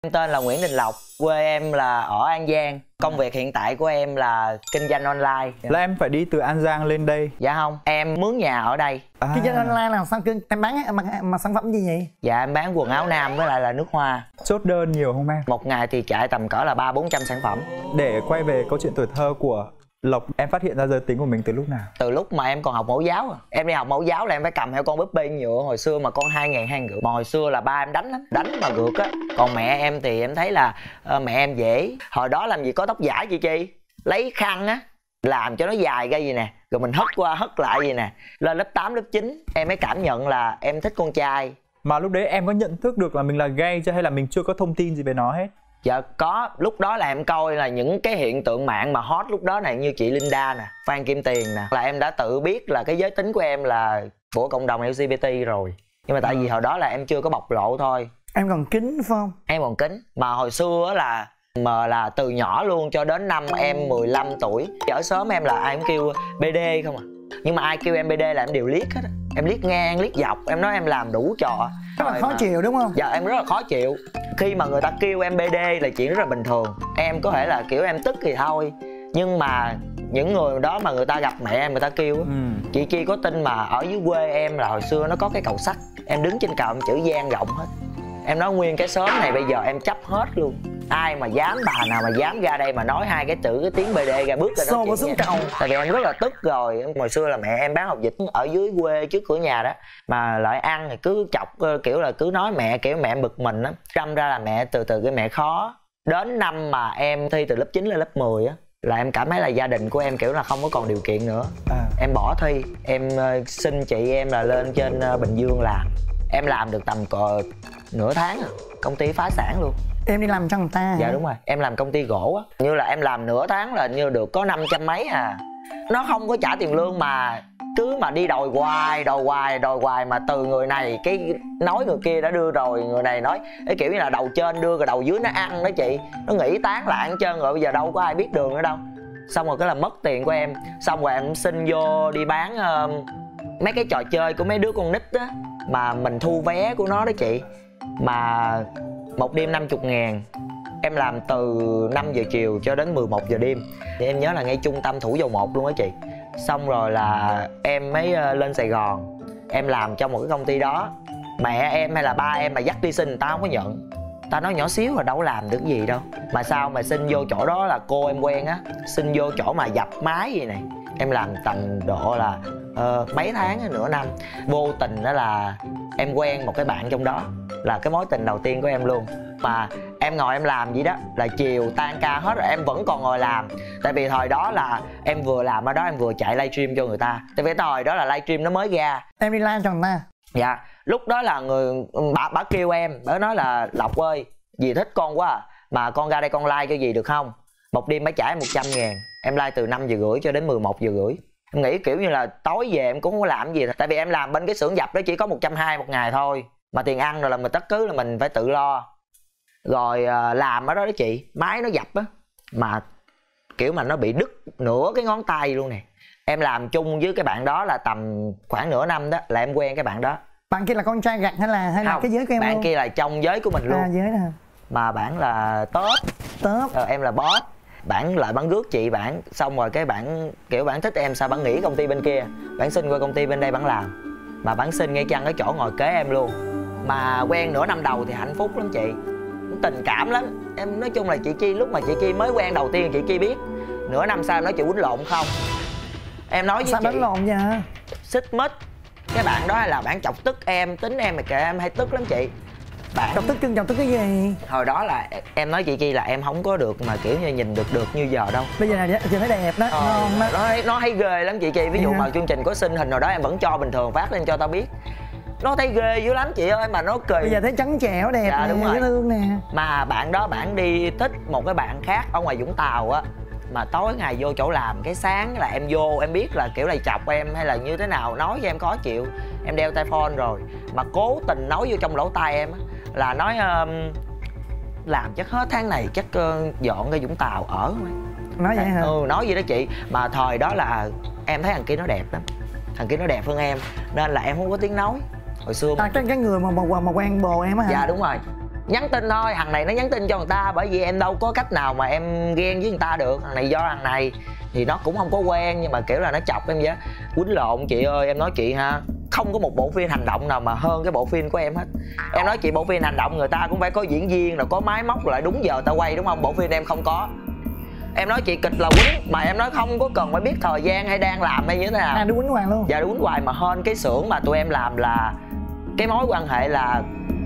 Em tên là Nguyễn Đình Lộc, quê em là ở An Giang. Công việc hiện tại của em là kinh doanh online. Là em phải đi từ An Giang lên đây? Dạ không, em mướn nhà ở đây. Kinh doanh online là sao? Em bán mà sản phẩm gì vậy? Dạ em bán quần áo nam với lại là nước hoa. Chốt đơn nhiều không em? Một ngày thì chạy tầm cỡ là 300-400 sản phẩm. Để quay về câu chuyện tuổi thơ của Lộc, em phát hiện ra giới tính của mình từ lúc nào? Từ lúc mà em còn học mẫu giáo. Em đi học mẫu giáo là em phải cầm theo con búp bê nhựa. Hồi xưa mà con 2.250. Mà hồi xưa là ba em đánh lắm, đánh mà gượt á. Còn mẹ em thì em thấy là mẹ em dễ. Hồi đó làm gì có tóc giả chị Chi, lấy khăn á làm cho nó dài ra gì nè, rồi mình hất qua hất lại gì nè. Lên lớp 8, lớp 9 em mới cảm nhận là em thích con trai. Mà lúc đấy em có nhận thức được là mình là gay chưa, hay là mình chưa có thông tin gì về nó hết? Dạ có, lúc đó là em coi là những cái hiện tượng mạng mà hot lúc đó này, như chị Linda nè, Phan Kim Tiền nè, là em đã tự biết là cái giới tính của em là của cộng đồng LGBT rồi. Nhưng mà tại vì hồi đó là em chưa có bộc lộ thôi. Em còn kín phải không? Em còn kín. Mà hồi xưa là là từ nhỏ luôn cho đến năm em 15 tuổi. Ở xóm em là ai cũng kêu BD không à. Nhưng mà ai kêu em BD là em đều liếc hết á. Em liếc ngang, liếc dọc, em nói em làm đủ trò. Rất là khó chịu đúng không? Dạ em rất là khó chịu. Khi mà người ta kêu em BD là chuyện rất là bình thường. Em có thể là kiểu em tức thì thôi. Nhưng mà những người đó mà người ta gặp mẹ em, người ta kêu chị Chi có tin mà ở dưới quê em là hồi xưa nó có cái cầu sắt, em đứng trên cầu em chữ Giang rộng hết. Em nói nguyên cái xóm này bây giờ em chấp hết luôn. Ai mà dám, bà nào mà dám ra đây mà nói hai cái chữ cái tiếng BD ra bước ra đó xuống cầu. Tại vì em rất là tức rồi. Hồi xưa là mẹ em bán hột vịt ở dưới quê trước cửa nhà đó, mà lại ăn thì cứ chọc kiểu là cứ nói mẹ, kiểu mẹ em bực mình á. Đâm ra là mẹ từ từ cái mẹ khó. Đến năm mà em thi từ lớp 9 lên lớp 10 á là em cảm thấy là gia đình của em kiểu là không có còn điều kiện nữa. Em bỏ thi, em xin chị em là lên trên Bình Dương làm. Em làm được tầm nửa tháng à, công ty phá sản luôn. Em đi làm cho người ta hả? Dạ đúng rồi, em làm công ty gỗ á. Như là em làm nửa tháng là như được có 500 mấy à. Nó không có trả tiền lương mà cứ mà đi đòi hoài mà từ người này cái nói người kia đã đưa rồi, người này nói cái kiểu như là đầu trên đưa rồi đầu dưới nó ăn đó chị. Nó nghỉ tán lại hết trơn rồi, bây giờ đâu có ai biết đường nữa đâu. Xong rồi cái là mất tiền của em. Xong rồi em xin vô đi bán mấy cái trò chơi của mấy đứa con nít á, mà mình thu vé của nó đó chị. Mà một đêm 50.000. Em làm từ 5 giờ chiều cho đến 11 giờ đêm. Thì em nhớ là ngay trung tâm Thủ Dầu Một luôn á chị. Xong rồi là em mới lên Sài Gòn. Em làm trong một cái công ty đó. Mẹ em hay là ba em mà dắt đi xin người ta không có nhận. Ta nói nhỏ xíu mà đâu có làm được gì đâu. Mà sao mà xin vô chỗ đó là cô em quen á, xin vô chỗ mà dập máy gì này. Em làm tầm độ là mấy tháng, nửa năm. Vô tình đó là em quen một cái bạn trong đó, là cái mối tình đầu tiên của em luôn. Mà em ngồi em làm gì đó là chiều tan ca hết rồi em vẫn còn ngồi làm. Tại vì thời đó là em vừa làm ở đó em vừa chạy livestream cho người ta. Tại vì thời đó là livestream nó mới ra. Em đi live cho người ta? Dạ, lúc đó là bà kêu em, bà nói là Lộc ơi, dì thích con quá à, mà con ra đây con like cho dì được không? Một đêm bà trả em 100.000. Em like từ 5 giờ rưỡi cho đến 11 giờ rưỡi. Em nghĩ kiểu như là tối về em cũng không có làm gì. Tại vì em làm bên cái xưởng dập đó chỉ có 120 một ngày thôi. Mà tiền ăn rồi là mình tất cứ là mình phải tự lo. Rồi làm ở đó đó chị, máy nó dập á, mà kiểu mà nó bị đứt nửa cái ngón tay luôn nè. Em làm chung với cái bạn đó là tầm khoảng nửa năm đó, là em quen cái bạn đó. Bạn kia là con trai gặt hay là không, cái giới của em bạn luôn? kia là trong giới của mình luôn. Giới nè. Mà bạn là top. Em là boss. Bạn lại bạn rước chị bạn. Xong rồi cái bạn kiểu bạn thích em sao bạn nghỉ công ty bên kia, bạn xin qua công ty bên đây bạn làm. Mà bạn xin ngay chăng cái chỗ ngồi kế em luôn. Mà quen nửa năm đầu thì hạnh phúc lắm chị, tình cảm lắm. Em nói chung là chị Chi lúc mà chị Chi mới quen đầu tiên chị Chi biết. Nửa năm sau nói chị quýnh lộn không. Em nói với sao chị đánh lộn vậy? Xích mích. Cái bạn đó là bạn chọc tức em, tính em mà kệ em hay tức lắm chị. Bạn chọc tức cái gì? Hồi đó là em nói chị Chi là em không có được mà kiểu như nhìn được như giờ đâu. Bây giờ là chị thấy đẹp đó, ngon đó. Nó thấy ghê lắm chị Chi. Ví dụ mà chương trình có xin hình nào đó em vẫn cho bình thường phát lên cho tao biết. Nó thấy ghê dữ lắm chị ơi, mà nó kỳ. Bây giờ thấy trắng trẻo đẹp nè, dễ thương nè. Mà bạn đó bạn đi thích một cái bạn khác ở ngoài Vũng Tàu á. Mà tối ngày vô chỗ làm, cái sáng là em vô em biết là kiểu là chọc em hay là như thế nào, nói cho em khó chịu. Em đeo tai phone rồi mà cố tình nói vô trong lỗ tai em á, là nói làm chắc hết tháng này chắc dọn ra Vũng Tàu ở. Nói vậy hả? Nói vậy đó chị. Mà thời đó là em thấy thằng kia nó đẹp lắm, thằng kia nó đẹp hơn em, nên là em không có tiếng nói. Hồi xưa cái người mà quen bồ em á hả? Dạ đúng rồi. nhắn tin thôi, thằng này nó nhắn tin cho người ta, bởi vì em đâu có cách nào mà em ghen với người ta được. Thằng này do thằng này thì nó cũng không có quen, nhưng mà kiểu là nó chọc em vậy á. Quýnh lộn chị ơi, em nói chị ha, không có một bộ phim hành động nào mà hơn cái bộ phim của em hết. Em nói chị, bộ phim hành động người ta cũng phải có diễn viên, rồi có máy móc lại đúng giờ ta quay đúng không? Bộ phim em không có. Em nói chị kịch là quýnh, mà em nói không có cần phải biết thời gian hay đang làm hay như thế nào. Đứa quýnh hoài luôn. Dạ quýnh hoài, mà hên cái xưởng mà tụi em làm là cái mối quan hệ là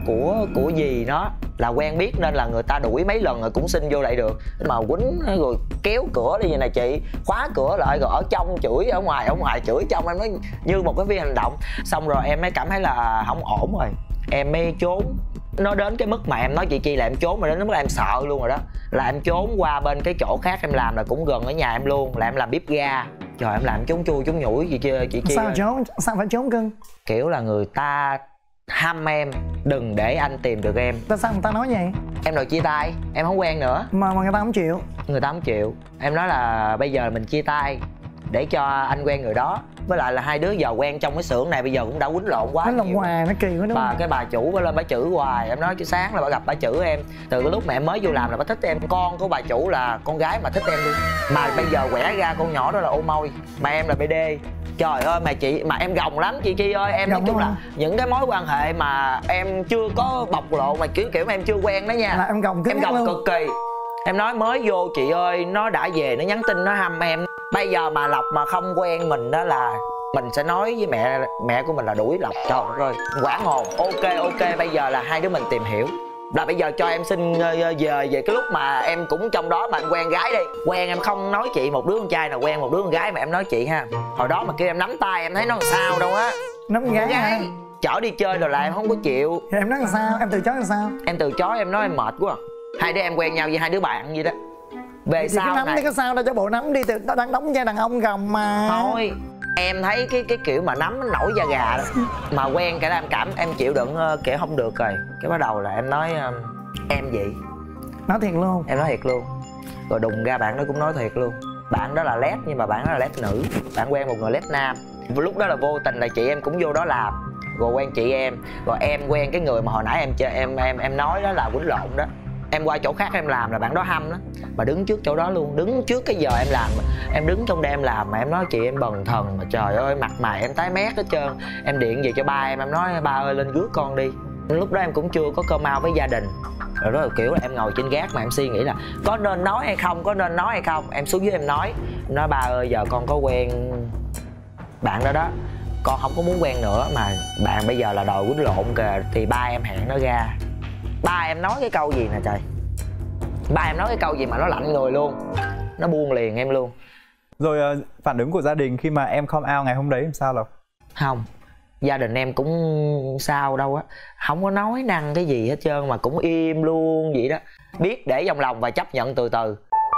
của dì nó là quen biết, nên là người ta đuổi mấy lần rồi cũng xin vô lại được. Mà quýnh rồi kéo cửa đi vậy này chị, khóa cửa lại rồi ở trong chửi, ở ngoài chửi trong. Em nói như một cái phim hành động. Xong rồi em mới cảm thấy là không ổn rồi, em mới trốn. Nó đến cái mức mà em nói chị Chi là em trốn, mà đến mức là em sợ luôn rồi đó, là em trốn qua bên cái chỗ khác em làm, là cũng gần ở nhà em luôn, là em làm bếp ga. Trời, em làm trốn chui trốn nhủi gì chưa chị Chi? Sao trốn? Sao phải trốn cưng? Kiểu là người ta hăm em đừng để anh tìm được em. Tại sao người ta nói vậy? Em đòi chia tay, em không quen nữa. Mà người ta không chịu. Người ta không chịu. Em nói là bây giờ mình chia tay để cho anh quen người đó. Với lại là hai đứa giờ quen trong cái xưởng này bây giờ cũng đã quýnh lộn quá. Quýnh lộn hoài nó kỳ quá đúng không? Cái bà chủ bà lên bà chửi hoài. Em nói chứ sáng là bà gặp bà chửi em. Từ cái lúc mà em mới vô làm là bà thích em. Con của bà chủ là con gái mà thích em luôn. Mà bây giờ quẻ ra con nhỏ đó là ô môi, mà em là BD. Trời ơi mà chị, mà em gồng lắm chị Chi ơi. Em nói chung là những cái mối quan hệ mà em chưa có bộc lộ, mà kiểu mà em chưa quen đó nha, là em gồng cực kỳ. Em nói mới vô chị ơi, nó đã về nó nhắn tin nó hăm em. Bây giờ mà Lộc mà không quen mình đó là mình sẽ nói với mẹ của mình là đuổi Lộc. Trời ơi, quảng hồn. Ok, bây giờ là hai đứa mình tìm hiểu. Là bây giờ cho em xin về cái lúc mà em cũng trong đó mà em quen gái đi. Quen em không nói chị một đứa con trai nào quen một đứa con gái, mà em nói chị ha. Hồi đó mà kêu em nắm tay em thấy nó làm sao đâu á. Nắm con gái chở đi chơi rồi là em không có chịu. Thì em nói làm sao? Em từ chối làm sao? Em từ chối, em nói em mệt quá. Hai đứa em quen nhau với hai đứa bạn vậy đó. Về thì sau cái nắm này đi có sao đâu, cho bộ nắm đi, nó đang đóng vai đàn ông gồng mà. Thôi em thấy cái kiểu mà nắm nó nổi da gà đó. Mà quen cái là em chịu đựng kiểu không được rồi. Cái bắt đầu là em nói em gì. Nói thiệt luôn. Em nói thiệt luôn. Rồi đùng ra bạn đó cũng nói thiệt luôn. Bạn đó là lét nhưng mà bạn đó là lét nữ. Bạn quen một người lét nam. Lúc đó là vô tình là chị em cũng vô đó làm. Rồi quen chị em. Rồi em quen cái người mà hồi nãy em nói đó là quýnh lộn đó. Em qua chỗ khác em làm là bạn đó hăm đó. Mà đứng trước chỗ đó luôn, đứng trước cái giờ em làm. Em đứng trong đêm em làm mà em nói chị em bần thần. Mà trời ơi mặt mày em tái mét hết trơn. Em điện về cho ba em nói ba ơi lên rước con đi. Lúc đó em cũng chưa có cơm ao với gia đình. Rồi đó là kiểu là em ngồi trên gác mà em suy nghĩ là có nên nói hay không, có nên nói hay không. Em xuống dưới em nói ba ơi giờ con có quen bạn đó đó, con không có muốn quen nữa, mà bạn bây giờ là đòi quýnh lộn kìa. Thì ba em hẹn nó ra. Ba em nói cái câu gì nè trời. Ba em nói cái câu gì mà nó lạnh người luôn. Nó buông liền em luôn. Rồi phản ứng của gia đình khi mà em come out ngày hôm đấy làm sao Lộc? Không, gia đình em cũng sao đâu á. Không có nói năng cái gì hết trơn, mà cũng im luôn vậy đó. Biết để trong lòng và chấp nhận từ từ.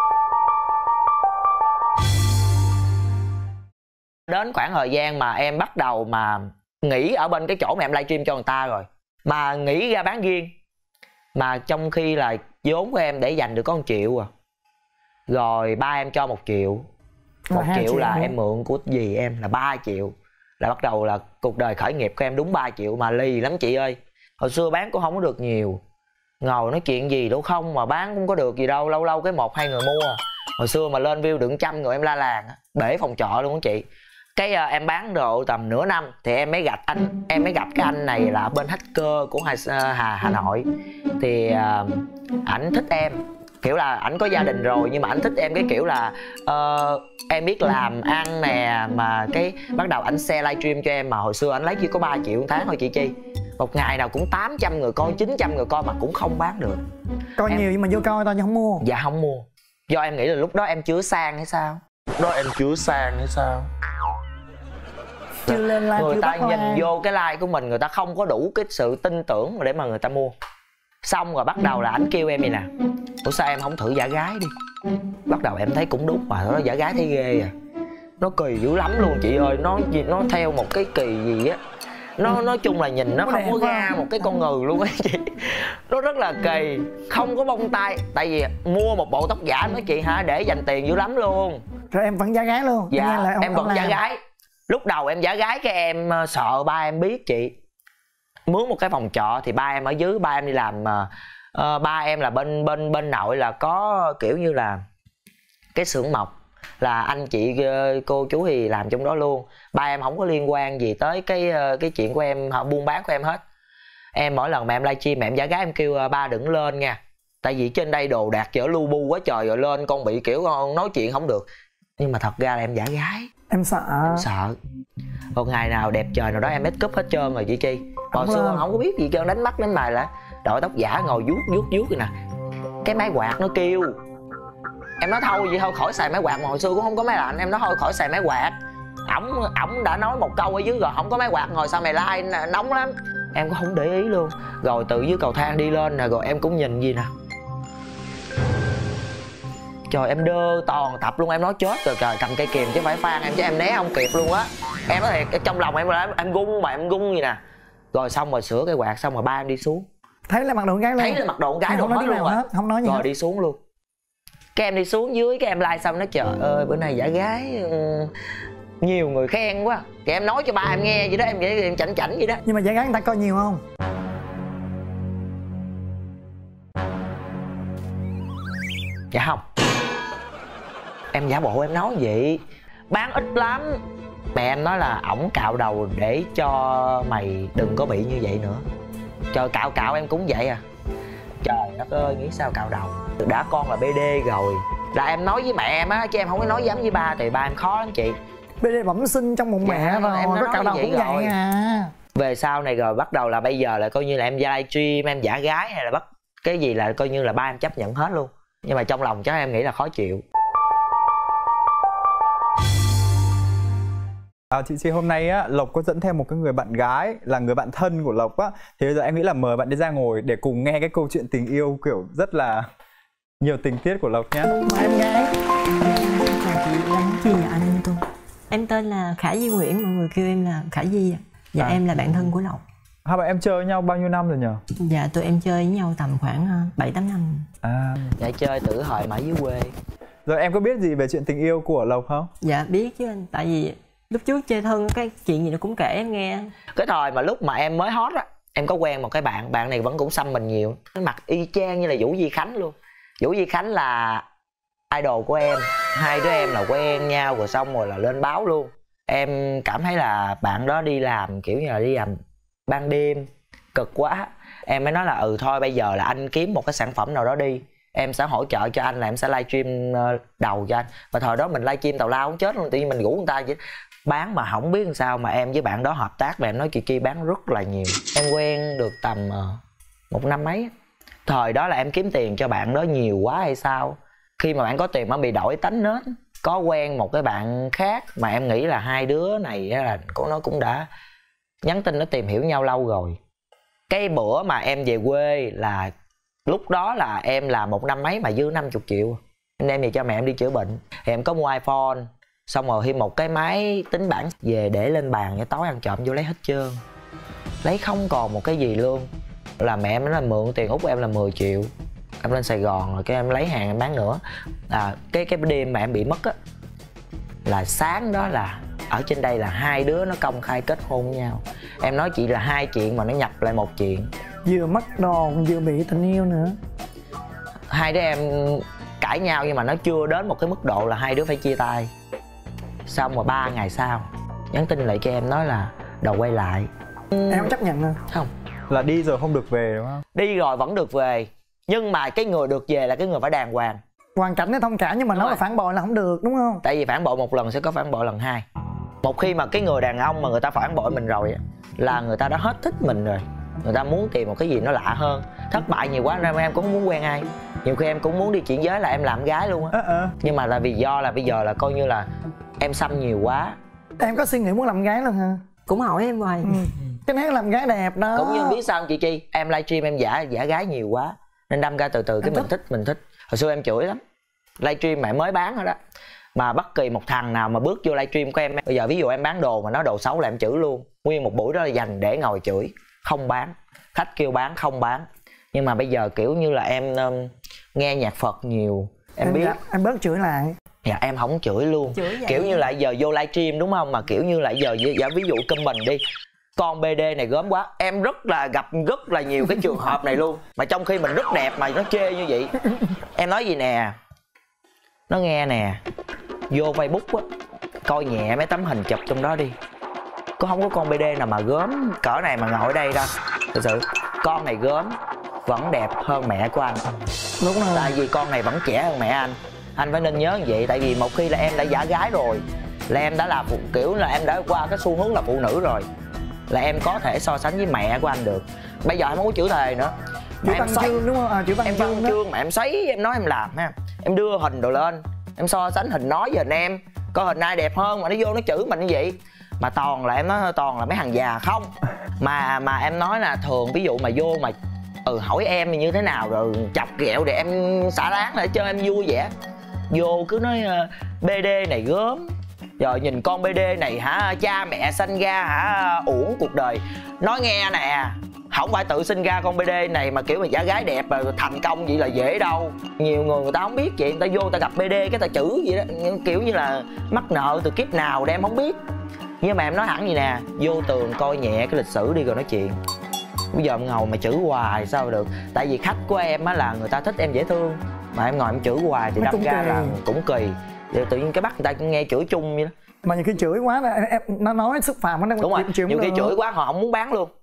Đến khoảng thời gian mà em bắt đầu mà nghỉ ở bên cái chỗ mà em livestream cho người ta rồi. Mà nghỉ ra bán riêng. Mà trong khi là vốn của em để dành được có 1 triệu à. Rồi ba em cho 1 triệu. 1 triệu là em mượn của dì em là 3 triệu. Là bắt đầu là cuộc đời khởi nghiệp của em đúng 3 triệu mà lì lắm chị ơi. Hồi xưa bán cũng không có được nhiều. Ngồi nói chuyện gì đâu không mà bán cũng có được gì đâu. Lâu lâu cái 1-2 người mua. Hồi xưa mà lên view được 100 người em la làng. Bể phòng trọ luôn á chị. Cái em bán độ tầm nửa năm thì em mới gặp cái anh này là bên hacker của Hà Nội. Thì ảnh thích em, kiểu là ảnh có gia đình rồi nhưng mà ảnh thích em cái kiểu là em biết làm ăn nè. Mà cái bắt đầu ảnh share livestream cho em, mà hồi xưa ảnh lấy chỉ có 3 triệu một tháng thôi chị Chi. Một ngày nào cũng 800 người coi, 900 người coi mà cũng không bán được. Coi nhiều nhưng mà vô coi tao nhưng không mua. Dạ không mua. Do em nghĩ là lúc đó em chưa sang hay sao. Chưa lên like, người chưa ta bắt nhìn like. vô cái like của mình, người ta không có đủ cái sự tin tưởng để mà người ta mua. Xong rồi bắt đầu là ảnh kêu em vậy nè: ủa sao em không thử giả gái đi. Bắt đầu em thấy cũng đúng mà, nó giả gái thấy ghê à. Nó kỳ dữ lắm luôn chị ơi. Nó theo một cái kỳ gì á. Nó nói chung là nhìn nó không có ra một cái con người luôn á chị. Nó rất là kỳ. Không có bông tai. Tại vì mua một bộ tóc giả nói chị hả, để dành tiền dữ lắm luôn. Rồi em vẫn giả gái luôn? Dạ là em vẫn giả gái. Lúc đầu em giả gái cái em sợ ba em biết chị. Mướn một cái phòng trọ thì ba em ở dưới, ba em đi làm Ba em là bên nội là có kiểu như là cái xưởng mộc, là anh chị cô chú thì làm trong đó luôn. Ba em không có liên quan gì tới cái chuyện của em, họ buôn bán của em hết. Em mỗi lần mà em livestream mà em giả gái em kêu ba đừng lên nha, tại vì trên đây đồ đạc chở lu bu quá trời, rồi lên con bị kiểu con nói chuyện không được. Nhưng mà thật ra là em giả gái. Em sợ. Em sợ. Một ngày nào đẹp trời nào đó em make up hết trơn rồi chị Chi, hồi xưa không có biết gì trơn, đánh mắt đánh mày lại đội tóc giả ngồi vuốt vậy nè, cái máy quạt nó kêu. Em nói thôi vậy thôi khỏi xài máy quạt, mà hồi xưa cũng không có máy lạnh, em nói thôi khỏi xài máy quạt. Ổng đã nói một câu ở dưới rồi, không có máy quạt ngồi sao mày like nóng lắm. Em cũng không để ý luôn. Rồi từ dưới cầu thang đi lên nè, rồi em cũng nhìn gì nè, trời em đơ toàn tập luôn. Em nói chết rồi trời, cầm cây kìm chứ phải phan em, chứ em né không kịp luôn á. Em nói thiệt, trong lòng em gung mà em gung gì nè. Rồi xong rồi sửa cây quạt xong rồi ba em đi xuống, thấy là mặc đồ con gái luôn, thấy là mặc đồ con gái không đồ nói hết tiếng luôn nào hết, không nói gì rồi hết. đi xuống luôn. Cái em đi xuống dưới, cái em like xong nói trời ơi bữa nay giả gái nhiều người khen quá. Cái em nói cho ba em nghe vậy đó, em chảnh vậy đó. Nhưng mà giả gái người ta coi nhiều không? Dạ không. Em giả bộ em nói vậy, bán ít lắm. Mẹ em nói là ổng cạo đầu để cho mày đừng có bị như vậy nữa. Trời cạo em cũng vậy à. Trời đất ơi, nghĩ sao cạo đầu. Đã con là BD rồi là em nói với mẹ em á, chứ em không có nói dám với ba, thì ba em khó lắm chị. BD bẩm sinh trong bụng mẹ rồi, em có cạo đầu cũng vậy à. Về sau này rồi bắt đầu là bây giờ là coi như là em livestream em giả gái hay là bắt cái gì là coi như là ba em chấp nhận hết luôn. Nhưng mà trong lòng chắc em nghĩ là khó chịu. Chị Chi, hôm nay á, Lộc có dẫn theo một cái người bạn gái là người bạn thân của Lộc á. Thì bây giờ em nghĩ là mời bạn đi ra ngồi để cùng nghe cái câu chuyện tình yêu kiểu rất là nhiều tình tiết của Lộc nhé. Mời em gái. Chào chị, em chi là anh Tuân. Em tên là Khả Di Nguyễn, mọi người kêu em là Khả Di. Dạ em là bạn thân của Lộc. Hai bạn em chơi với nhau bao nhiêu năm rồi nhờ? Dạ tụi em chơi với nhau tầm khoảng 7-8 năm. Dạ chơi từ hồi mà ở dưới quê. Rồi em có biết gì về chuyện tình yêu của Lộc không? Dạ biết chứ anh, tại vì lúc trước chơi thân cái chuyện gì nó cũng kể em nghe. Cái thời mà lúc mà em mới hot á, em có quen một cái bạn này vẫn cũng xăm mình nhiều. Cái mặt y chang như là Vũ Di Khánh luôn. Vũ Di Khánh là idol của em. Hai đứa em là quen nhau rồi xong rồi là lên báo luôn. Em cảm thấy là bạn đó đi làm kiểu như là đi làm ban đêm cực quá. Em mới nói là thôi bây giờ là anh kiếm một cái sản phẩm nào đó đi, em sẽ hỗ trợ cho anh, là em sẽ livestream đầu cho anh. Và thời đó mình livestream tào lao không chết luôn, tự nhiên mình rủ người ta vậy bán mà không biết làm sao mà em với bạn đó hợp tác. Và em nói chị Chi bán rất là nhiều. Em quen được tầm 1 năm mấy. Thời đó là em kiếm tiền cho bạn đó nhiều quá hay sao, khi mà bạn có tiền mà bị đổi tánh nết. Có quen một cái bạn khác mà em nghĩ là hai đứa này là nó cũng đã nhắn tin nó tìm hiểu nhau lâu rồi. Cái bữa mà em về quê là lúc đó là em làm 1 năm mấy mà dư 50 triệu. Anh em về cho mẹ em đi chữa bệnh thì em có mua iPhone, xong rồi thêm một cái máy tính bảng về để lên bàn, để tối ăn trộm vô lấy hết trơn, lấy không còn một cái gì luôn. Là mẹ em nói là mượn tiền út em là 10 triệu, em lên Sài Gòn rồi cái em lấy hàng em bán nữa. Cái đêm mà em bị mất á, là sáng đó là ở trên đây là hai đứa nó công khai kết hôn với nhau. Em nói chị là hai chuyện mà nó nhập lại một chuyện. Vừa mất đòn vừa bị tình yêu nữa. Hai đứa em cãi nhau nhưng mà nó chưa đến một cái mức độ là hai đứa phải chia tay. Xong rồi 3 ngày sau nhắn tin lại cho em nói là đầu quay lại. Em không chấp nhận à? Không. Là đi rồi không được về đúng không? Đi rồi vẫn được về, nhưng mà cái người được về là cái người phải đàng hoàng. Hoàn cảnh nó thông cảm, nhưng mà nói là phản bội là không được đúng không? Tại vì phản bội một lần sẽ có phản bội lần hai. Một khi mà cái người đàn ông mà người ta phản bội mình rồi là người ta đã hết thích mình rồi, người ta muốn tìm một cái gì nó lạ hơn. Thất bại nhiều quá nên em cũng không muốn quen ai. Nhiều khi em cũng muốn đi chuyển giới là em làm gái luôn á. Nhưng mà là vì do là bây giờ là coi như là em xăm nhiều quá. Em có suy nghĩ muốn làm gái luôn hả? Cũng hỏi em hoài. Cái này làm gái đẹp đó. Cũng như biết sao không chị Chi, em livestream em giả gái nhiều quá nên đâm ra từ từ cái mình thích. Hồi xưa em chửi lắm, livestream mà em mới bán rồi đó, mà bất kỳ một thằng nào mà bước vô livestream của em bây giờ ví dụ em bán đồ mà nó đồ xấu là em chửi luôn. Nguyên một buổi đó là dành để ngồi chửi, không bán. Khách kêu bán không bán. Nhưng mà bây giờ kiểu như là em nghe nhạc Phật nhiều, em biết em bớt chửi lại. Dạ em không chửi luôn. Kiểu như là giờ vô livestream đúng không, mà kiểu như là giờ ví dụ comment đi, con BD này gớm quá. Em gặp rất là nhiều cái trường hợp này luôn, mà trong khi mình rất đẹp mà nó chê như vậy. Em nói gì nè, nó nghe nè, vô Facebook á, coi nhẹ mấy tấm hình chụp trong đó đi. Có không có con BD nào mà gớm cỡ này mà ngồi ở đây đâu. Thật sự con này gớm vẫn đẹp hơn mẹ của anh. Đúng rồi. Tại vì con này vẫn trẻ hơn mẹ anh phải nên nhớ như vậy. Tại vì một khi là em đã giả gái rồi, là em đã là kiểu là em đã qua cái xu hướng là phụ nữ rồi, là em có thể so sánh với mẹ của anh được. Bây giờ em không có chữ thề nữa, Chữ văn chương đúng không? Chữ văn em chương văn chương mà em sấy, em nói em làm ha, em đưa hình đồ lên, em so sánh hình nói về anh em coi hình ai đẹp hơn, mà nó vô nó chửi mình như vậy. Mà toàn là em nói toàn là mấy thằng già không. Mà em nói là thường ví dụ mà vô mà hỏi em như thế nào rồi chọc ghẹo để em xả láng lại cho em vui vẻ. Vô cứ nói BD này gớm, rồi nhìn con BD này hả, cha mẹ sanh ra hả uổng cuộc đời. Nói nghe nè, không phải tự sinh ra con BD này mà kiểu mà giả gái đẹp mà thành công vậy là dễ đâu. Nhiều người ta không biết vậy, người ta vô ta gặp BD cái ta chữ vậy đó, kiểu như là mắc nợ từ kiếp nào để em không biết. Nhưng mà em nói hẳn gì nè, vô tường coi nhẹ cái lịch sử đi rồi nói chuyện. Bây giờ em ngồi mà chữ hoài sao được. Tại vì khách của em á là người ta thích em dễ thương, mà em ngồi em chửi hoài thì đâm ra là cũng kỳ. Rồi tự nhiên cái bắt người ta nghe chửi chung vậy đó. Mà nhiều khi chửi quá là nó nói xúc phạm nó. Đúng rồi, nhiều khi chửi quá họ không muốn bán luôn.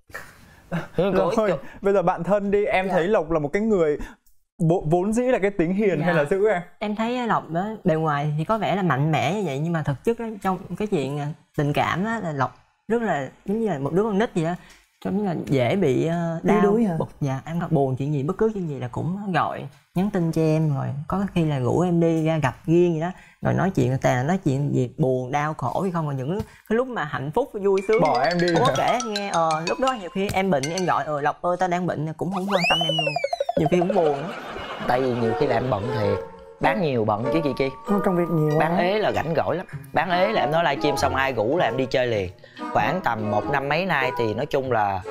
Rồi, bây giờ bạn thân đi, em thấy Lộc là một cái người vốn dĩ là cái tính hiền hay là dữ em? Em thấy Lộc đó bề ngoài thì có vẻ là mạnh mẽ như vậy, nhưng mà thực chất đó, trong cái chuyện tình cảm đó, là Lộc rất là giống như là một đứa con nít gì đó, giống như là dễ bị đau. Dạ, em gặp buồn chuyện gì, bất cứ chuyện gì là cũng gọi nhắn tin cho em, rồi có khi là rủ em đi ra gặp riêng gì đó, rồi nói chuyện toàn là nói chuyện gì buồn đau khổ hay không, mà những cái lúc mà hạnh phúc vui sướng bỏ em đi cũng có kể em nghe. Lúc đó nhiều khi em bệnh em gọi Lộc ơi tao đang bệnh, cũng không quan tâm em luôn, nhiều khi cũng buồn đó. Tại vì nhiều khi là em bận thiệt, bán nhiều bận chứ gì chi. Công việc nhiều bán ế là rảnh rỗi lắm. Bán ế là em nói livestream xong ai rủ là em đi chơi liền. Khoảng tầm 1 năm mấy nay thì nói chung là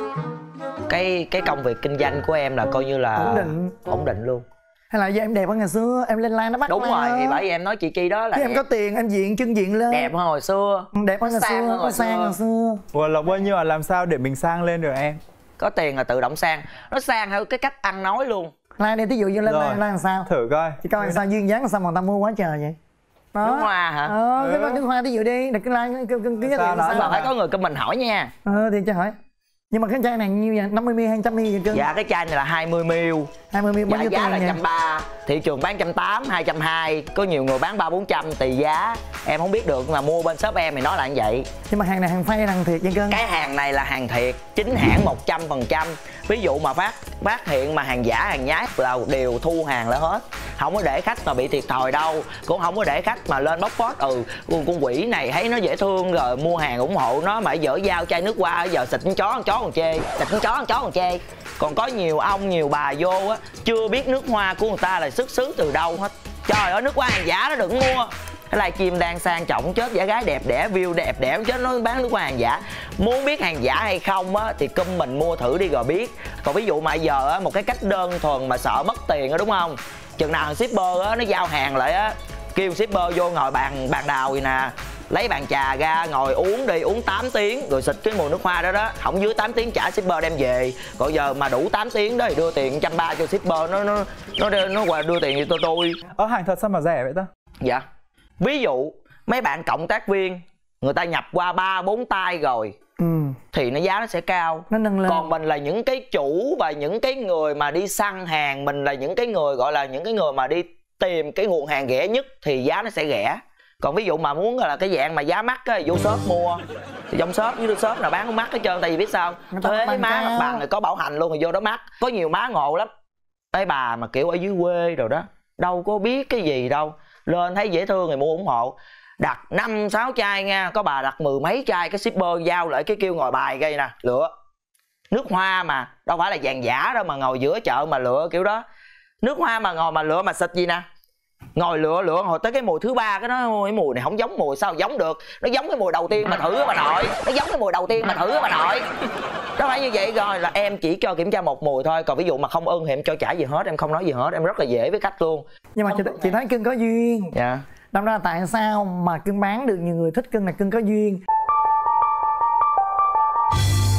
cái công việc kinh doanh của em là coi như là ổn định luôn. Hay là giờ em đẹp hơn ngày xưa, em lên live nó bắt. Đúng rồi, thì bởi vì em nói chị Chi đó là khi em có tiền em diện trưng diện lên. đẹp hơn hồi xưa. Đẹp hơn ngày xưa, nó sang ngày xưa. Ủa Lộc ơi, nhưng mà làm sao để mình sang lên được em? Có tiền là tự động sang. Nó sang theo cái cách ăn nói luôn. Live đi, ví dụ như lên live làm sao? Thử coi. Chị coi làm sao duyên dáng làm sao mà người ta mua quá trời vậy? Đó. Nước hoa hả? Cái nước hoa ví dụ đi, được cái like cứ giới thiệu sao? Mà phải có người comment hỏi nha. Thì cho hỏi. Nhưng mà cái chai này nhiêu vậy? 50ml hay 100ml vậy cưng? Dạ cái chai này là 20ml. 20ml bao nhiêu giá tiền là vậy? 130, thị trường bán 180, 220, có nhiều người bán 300-400 tùy giá. Em không biết được, mà mua bên shop em thì nói là như vậy. Nhưng mà hàng này hàng phay hàng thiệt vậy cưng? Cái hàng này là hàng thiệt, chính hãng 100%. Ví dụ mà phát hiện mà hàng giả hàng nhái là đều thu hàng lại hết. Không có để khách mà bị thiệt thòi đâu, cũng không có để khách mà lên bóc phốt con quỷ này thấy nó dễ thương rồi mua hàng ủng hộ nó, mà dở dao chai nước hoa giờ xịt con chó còn chê, xịt con chó còn chê. Còn có nhiều ông nhiều bà vô á chưa biết nước hoa của người ta là xuất xứ từ đâu hết. Trời ơi, nước hoa hàng giả nó đừng mua. Cái livestream đang sang trọng chết, giả gái đẹp đẽ, view đẹp đẽ chết, nó bán nước hoa hàng giả. Muốn biết hàng giả hay không á thì mình mua thử đi rồi biết. Còn ví dụ mà giờ á, một cái cách đơn thuần mà sợ mất tiền á, đúng không? Chừng nào thằng shipper á nó giao hàng lại á, kêu shipper vô ngồi bàn đào vậy nè, lấy bàn trà ra ngồi uống đi, uống 8 tiếng rồi xịt cái mùi nước hoa đó đó, không dưới 8 tiếng trả shipper đem về. Còn giờ mà đủ 8 tiếng đó thì đưa tiền 130 cho shipper, nó qua đưa tiền cho tôi. Hàng thật sao mà rẻ vậy ta? Dạ. Ví dụ mấy bạn cộng tác viên người ta nhập qua 3-4 tay rồi thì giá nó sẽ cao, nó nâng lên. Còn mình là những cái chủ và những cái người mà đi săn hàng, mình là những cái người gọi là những cái người mà đi tìm cái nguồn hàng rẻ nhất thì giá nó sẽ rẻ. Còn ví dụ mà muốn là cái dạng mà giá mắc á, vô shop mua thì trong shop với shop nào bán không mắc hết trơn. Tại vì biết sao, thuế má mặt bằng này có bảo hành luôn thì vô đó mắc. Có nhiều má ngộ lắm, mấy bà mà kiểu ở dưới quê rồi đó, đâu có biết cái gì đâu, lên thấy dễ thương thì mua ủng hộ. Đặt 5-6 chai nha, có bà đặt 10 mấy chai, cái shipper giao lại cái kêu ngồi bài gây nè, lựa nước hoa mà đâu phải là vàng giả đâu mà ngồi giữa chợ mà lựa kiểu đó. Nước hoa mà ngồi mà lựa mà xịt gì nè, ngồi lựa hồi tới cái mùi thứ ba cái nó cái mùi này không giống mùi, sao giống được, nó giống cái mùi đầu tiên mà thử á bà nội, nó giống cái mùi đầu tiên mà thử á bà nội. Đó phải như vậy rồi, là em chỉ cho kiểm tra một mùi thôi, còn ví dụ mà không ưng thì em cho trả gì hết, em không nói gì hết, em rất là dễ với khách luôn. Nhưng mà chị thấy cưng có duyên. Dạ. Đâm ra tại sao mà cưng bán được nhiều người thích cưng là cưng có duyên.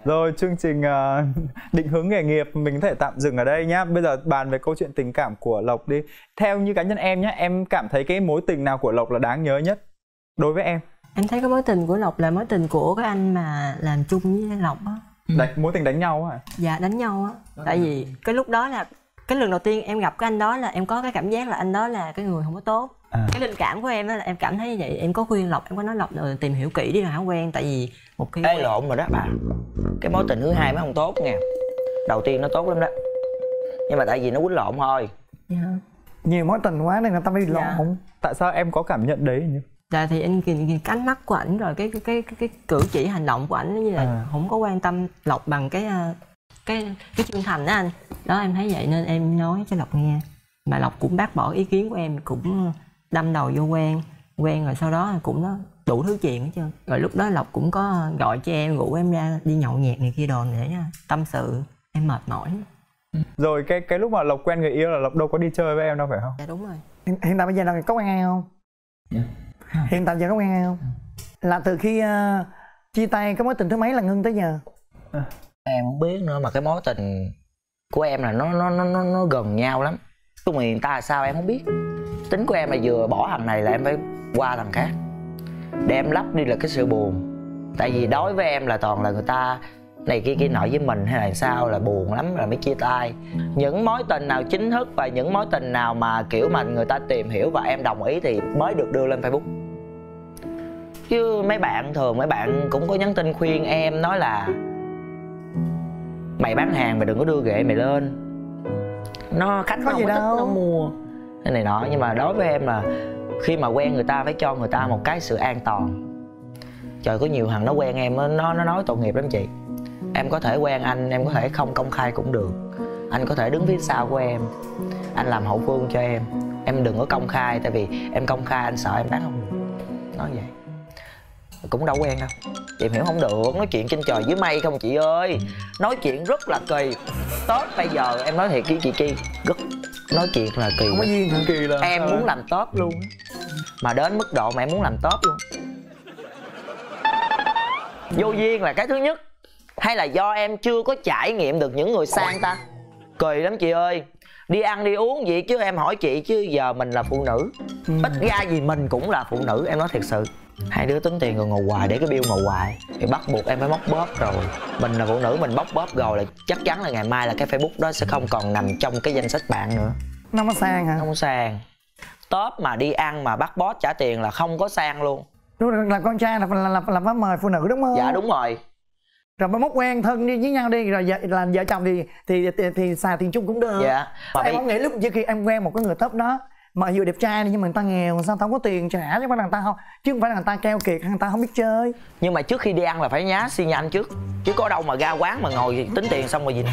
Rồi chương trình định hướng nghề nghiệp mình có thể tạm dừng ở đây nhá. Bây giờ bàn về câu chuyện tình cảm của Lộc đi. Theo như cá nhân em nhá, em cảm thấy cái mối tình nào của Lộc là đáng nhớ nhất đối với em? Em thấy cái mối tình của Lộc là mối tình của cái anh mà làm chung với Lộc á. Mối tình đánh nhau hả? Dạ đánh nhau á. Tại vì cái lúc đó là cái lần đầu tiên em gặp cái anh đó là em có cái cảm giác là anh đó là cái người không có tốt. Cái linh cảm của em đó là em cảm thấy như vậy. Em có khuyên Lộc, em có nói Lộc là tìm hiểu kỹ đi rồi hả quen. Tại vì một khi Ê lộn rồi đó bà. Cái mối tình thứ hai mới không tốt nha. Đầu tiên nó tốt lắm đó. Nhưng mà tại vì nó quýnh lộn thôi. Dạ. Nhiều mối tình quá nên người ta mới lộn. Dạ. Tại sao em có cảm nhận đấy nhỉ? Dạ thì anh nhìn cái ánh mắt của ảnh rồi cái cử chỉ hành động của ảnh như là không có quan tâm Lộc bằng cái chân thành đó anh. Đó em thấy vậy nên em nói cho Lộc nghe. Mà Lộc cũng bác bỏ ý kiến của em, cũng đâm đầu vô quen rồi sau đó cũng nó đủ thứ chuyện hết trơn. Rồi lúc đó Lộc cũng có gọi cho em, rủ em ra đi nhậu nhẹt này kia đồ để tâm sự, em mệt mỏi. Rồi cái lúc mà Lộc quen người yêu là Lộc đâu có đi chơi với em đâu phải không? Dạ đúng rồi. Hiện tại bây giờ là có quen ai không? Hiện tại giờ có quen ai không? Là từ khi chia tay cái mối tình thứ mấy là ngưng tới giờ? Em không biết nữa, mà cái mối tình của em là nó gần nhau lắm. Cái người ta là sao em không biết. Tính của em là vừa bỏ thằng này là em phải qua thằng khác để em lấp đi là cái sự buồn. Tại vì đối với em là toàn là người ta này kia nọ với mình hay là sao là buồn lắm là mới chia tay. Những mối tình nào chính thức và những mối tình nào mà kiểu mà người ta tìm hiểu và em đồng ý thì mới được đưa lên Facebook. Chứ mấy bạn thường mấy bạn cũng có nhắn tin khuyên em nói là mày bán hàng mày đừng có đưa ghệ mày lên, nó khách nó không có thích nó mua cái này nọ. Nhưng mà đối với em là khi mà quen người ta phải cho người ta một cái sự an toàn. Trời, có nhiều thằng nó quen em nó nói tội nghiệp lắm chị. Em có thể quen anh, em có thể không công khai cũng được. Anh có thể đứng phía sau của em, anh làm hậu phương cho em đừng có công khai. Tại vì em công khai anh sợ em bán không được. Nói vậy cũng đâu quen đâu, tìm hiểu không được. Nói chuyện trên trời dưới mây không chị ơi. Nói chuyện rất là kỳ. Tết bây giờ em nói thiệt với chị Chi, rất nói chuyện là kỳ. Không có duyên hả? Kỳ là em muốn làm top luôn. Mà đến mức độ mà em muốn làm top luôn. Vô duyên là cái thứ nhất, hay là do em chưa có trải nghiệm được những người sang ta? Kỳ lắm chị ơi. Đi ăn đi uống gì chứ em hỏi chị chứ giờ mình là phụ nữ, ít ra gì mình cũng là phụ nữ. Em nói thiệt sự. Hai đứa tính tiền rồi ngồi hoài để cái bill ngồi hoài thì bắt buộc em phải móc bóp rồi. Mình là phụ nữ mình bóc bóp rồi là chắc chắn là ngày mai là cái Facebook đó sẽ không còn nằm trong cái danh sách bạn nữa. Nó không có sang hả? Không có sang. Top mà đi ăn mà bắt boss trả tiền là không có sang luôn. Đúng rồi, là con trai là phải mời phụ nữ đúng không? Dạ đúng rồi. Rồi mới móc quen thân đi với nhau đi rồi làm vợ chồng thì xài tiền chung cũng được. Dạ. Mà em không nghĩ lúc trước khi em quen một cái người top đó mà vừa đẹp trai nhưng mà người ta nghèo sao tao không có tiền trả, chứ không phải là người ta không, chứ không phải là người ta keo kiệt hay người ta không biết chơi. Nhưng mà trước khi đi ăn là phải nhá xi nhanh trước, chứ có đâu mà ra quán mà ngồi tính tiền xong rồi gì nè.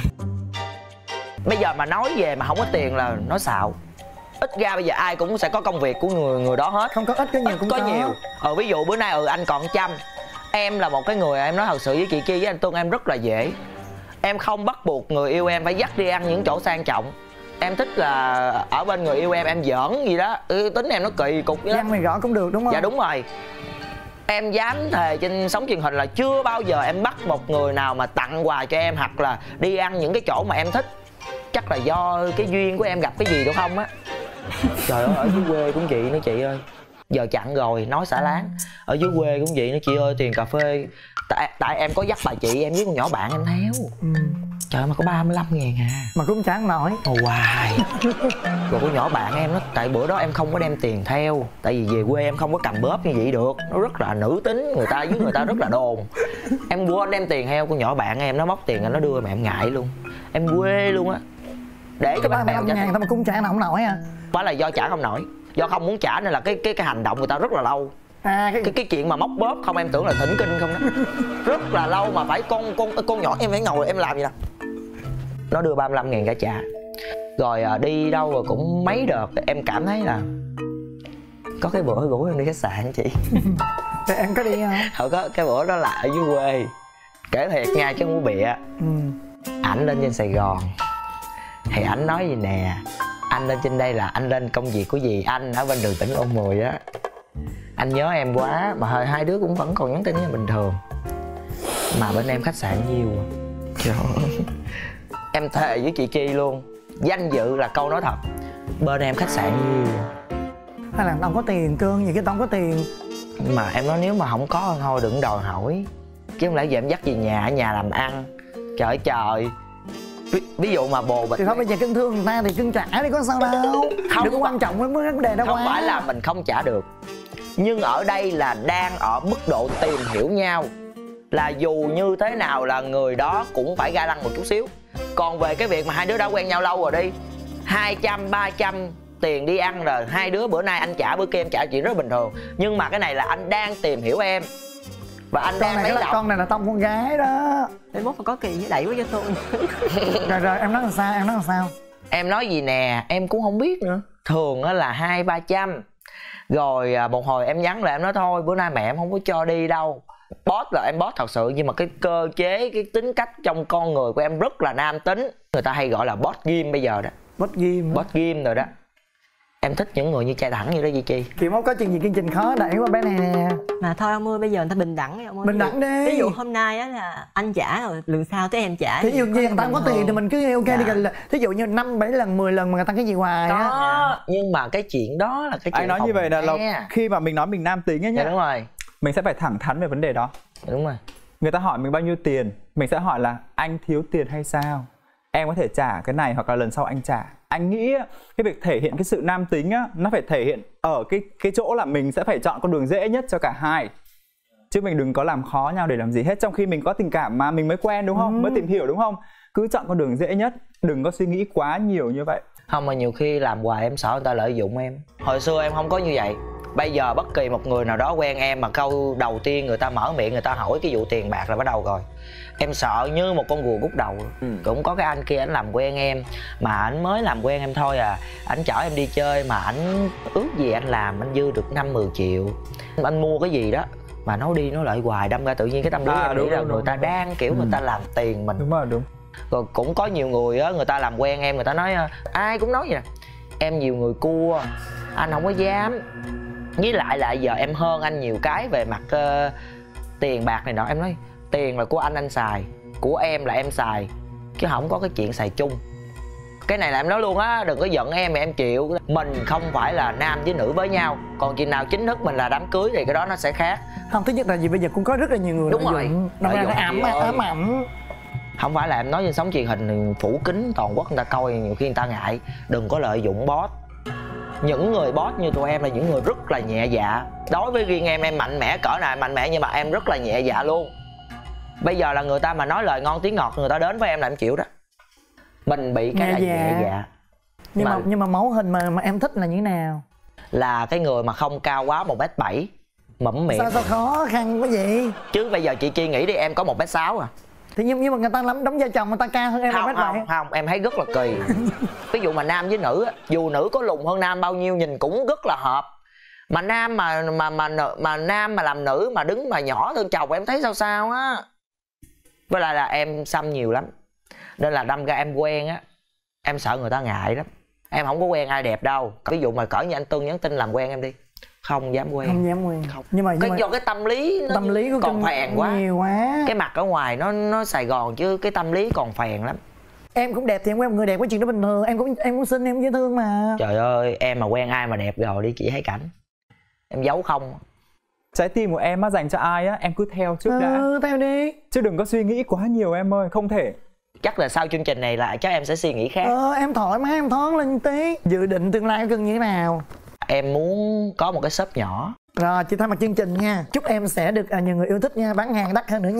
Bây giờ mà nói về mà không có tiền là nói xạo. Ít ra bây giờ ai cũng sẽ có công việc của người đó hết. Không có ít, có nhiều cũng có nhiều. Ví dụ bữa nay anh còn 100. Em là một cái người, em nói thật sự với chị Chi với anh Tuân, em rất là dễ. Em không bắt buộc người yêu em phải dắt đi ăn những chỗ sang trọng. Em thích là ở bên người yêu em giỡn gì đó. Tính em nó kỳ cục vậy đó. Ăn mày gõ cũng được đúng không? Dạ đúng rồi. Em dám thề trên sóng truyền hình là chưa bao giờ em bắt một người nào mà tặng quà cho em hoặc là đi ăn những cái chỗ mà em thích. Chắc là do cái duyên của em gặp cái gì đâu không á. Trời ơi, ở dưới quê cũng vậy nữa chị ơi. Giờ chặn rồi, nói xả láng. Ở dưới quê cũng vậy nữa chị ơi, tiền cà phê. Tại em có dắt bà chị em với con nhỏ bạn em theo. Trời ơi, mà có 35.000 à. Mà cũng chẳng nổi. Ngồi hoài. Rồi con nhỏ bạn em nó, tại bữa đó em không có đem tiền theo. Tại vì về quê em không có cầm bóp như vậy được. Nó rất là nữ tính, người ta với người ta rất là đồn. Em quên đem tiền theo, con nhỏ bạn em nó móc tiền nó đưa mà em ngại luôn. Em quê luôn á. Để cho bạn bè trả tiền mà cũng trả không nổi à. Phải là do trả không nổi, do không muốn trả nên là cái hành động người ta rất là lâu. Cái chuyện mà móc bóp không em tưởng là thỉnh kinh không đó. Rất là lâu mà phải con nhỏ em phải ngồi em làm gì nè. Nó đưa 35.000 cả trả. Rồi đi đâu rồi cũng mấy đợt em cảm thấy là có cái bữa rủ em đi khách sạn chị. Thì em có đi không? Có cái bữa đó là ở dưới quê. Kể thiệt nha chứ không có bịa. Ảnh lên trên Sài Gòn thì ảnh nói gì nè, anh lên trên đây là anh lên công việc của gì anh ở bên đường tỉnh Ô Mười á. Anh nhớ em quá mà hai đứa cũng vẫn còn nhắn tin như bình thường. Mà bên em khách sạn nhiêu à? Trời ơi. Em thề với chị Chi luôn, danh dự là câu nói thật. Bên em khách sạn nhiêu à? Hay là tao có tiền cơn gì cái tao không có tiền. Mà em nói nếu mà không có thôi đừng đòi hỏi. Chứ không lẽ giờ em dắt về nhà, ở nhà làm ăn. Trời trời. Ví dụ mà bồ bịch thì thôi bây giờ cưng thương người ta thì cưng trả đi có sao đâu. Không đừng có quan trọng với vấn đề đâu. Không phải là mình không trả được, nhưng ở đây là đang ở mức độ tìm hiểu nhau, là dù như thế nào là người đó cũng phải ga lăng một chút xíu. Còn về cái việc mà hai đứa đã quen nhau lâu rồi đi, 200, 300 tiền đi ăn rồi, hai đứa bữa nay anh trả bữa kia em trả, chuyện rất bình thường. Nhưng mà cái này là anh đang tìm hiểu em, và anh đang lấy con này là tông con gái đó. Để mốt mà có kỳ với đẩy quá cho tôi. Rồi em nói làm sao, em nói làm sao? Em nói gì nè, em cũng không biết nữa. Thường á là 200-300. Rồi một hồi em nhắn lại em nói thôi bữa nay mẹ em không có cho đi đâu. Boss là em boss thật sự, nhưng mà cái cơ chế, cái tính cách trong con người của em rất là nam tính. Người ta hay gọi là boss game bây giờ đó. Boss game. Boss game rồi đó. Em thích những người như trai thẳng như đó Di Chi. Kiểu mốt có chuyện gì chương trình khó đẩy qua bé này nè. Mà thôi ông ơi, bây giờ người ta bình đẳng đi ông ơi. Bình đẳng đi. Ví dụ hôm nay á là anh trả rồi, lần sau tới em trả. Thí dụ như người ta không có tiền thì mình cứ ok đi. Thí dụ như 5-7 lần 10 lần mà người ta cái gì hoài á. Đó. Nhưng mà cái chuyện đó là cái chuyện anh nói như vậy là Lộc, khi mà mình nói mình nam tính ấy nhá. Dạ đúng rồi. Mình sẽ phải thẳng thắn về vấn đề đó. Dạ đúng rồi. Người ta hỏi mình bao nhiêu tiền, mình sẽ hỏi là anh thiếu tiền hay sao, em có thể trả cái này hoặc là lần sau anh trả. Anh nghĩ cái việc thể hiện cái sự nam tính á, nó phải thể hiện ở cái chỗ là mình sẽ phải chọn con đường dễ nhất cho cả hai, chứ mình đừng có làm khó nhau để làm gì hết. Trong khi mình có tình cảm mà, mình mới quen đúng không, mới tìm hiểu đúng không, cứ chọn con đường dễ nhất, đừng có suy nghĩ quá nhiều như vậy. Không, mà nhiều khi làm hoài em sợ người ta lợi dụng em. Hồi xưa em không có như vậy. Bây giờ bất kỳ một người nào đó quen em mà câu đầu tiên người ta mở miệng, người ta hỏi cái vụ tiền bạc là bắt đầu rồi. Em sợ như một con rùa rút đầu. Cũng có cái anh kia, anh làm quen em mà anh mới làm quen em thôi à. Anh chở em đi chơi mà anh ước gì anh làm anh dư được 5-10 triệu. Anh mua cái gì đó mà nói đi nói lại hoài, đâm ra tự nhiên cái tâm lý em nghĩ là người ta đang kiểu người ta làm tiền mình. Đúng rồi, đúng. Rồi cũng có nhiều người á, người ta làm quen em, người ta nói ai cũng nói vậy nè, em nhiều người cua, anh không có dám. Với lại là giờ em hơn anh nhiều cái về mặt tiền bạc này nọ. Em nói tiền là của anh xài, của em là em xài, chứ không có cái chuyện xài chung. Cái này là em nói luôn á, đừng có giận em mà em chịu. Mình không phải là nam với nữ với nhau, còn chừng nào chính thức mình là đám cưới thì cái đó nó sẽ khác. Không, thứ nhất là gì bây giờ cũng có rất là nhiều người đúng rồi, ám ảnh. Không phải là em nói trên sóng truyền hình phủ kính toàn quốc người ta coi, nhiều khi người ta ngại. Đừng có lợi dụng boss. Những người boss như tụi em là những người rất là nhẹ dạ. Đối với riêng em mạnh mẽ cỡ nào mạnh mẽ, nhưng mà em rất là nhẹ dạ luôn. Bây giờ là người ta mà nói lời ngon tiếng ngọt, người ta đến với em là em chịu đó. Mình bị cái là nhẹ dạ. Nhưng mà mẫu hình mà em thích là như thế nào? Là cái người mà không cao quá 1m7, mẫm miệng. Sao khó khăn quá vậy? Chứ bây giờ chị Chi nghĩ đi, em có 1m6 à. Thì nhưng mà người ta đóng vai chồng người ta cao hơn em 1m7. Không, em thấy rất là kỳ. Ví dụ mà nam với nữ, dù nữ có lùn hơn nam bao nhiêu nhìn cũng rất là hợp. Mà nam mà nam mà làm nữ mà đứng mà nhỏ hơn chồng em thấy sao á. Với lại là em xăm nhiều lắm, nên là đâm ra em quen á, em sợ người ta ngại lắm. Em không có quen ai đẹp đâu. Ví dụ mà cỡ như anh Tuân nhắn tin làm quen em đi, không dám quen. Không dám quen. Không. Nhưng mà do cái tâm lý của còn phèn quá. Nhiều quá. Cái mặt ở ngoài nó Sài Gòn chứ cái tâm lý còn phèn lắm. Em cũng đẹp thì em quen một người đẹp, cái chuyện đó bình thường. Em cũng xinh, em dễ thương mà. Trời ơi, em mà quen ai mà đẹp rồi đi chị thấy cảnh. Em giấu không. Trái tim của em á, dành cho ai á, em cứ theo trước đã. Theo đi. Chứ đừng có suy nghĩ quá nhiều em ơi, không thể. Chắc là sau chương trình này lại chắc em sẽ suy nghĩ khác. Em thoải mái, em thoáng lên tí. Dự định tương lai của cưng như thế nào? Em muốn có một cái shop nhỏ. Rồi, chị thay mặt chương trình nha. Chúc em sẽ được nhiều người yêu thích nha, bán hàng đắt hơn nữa nha.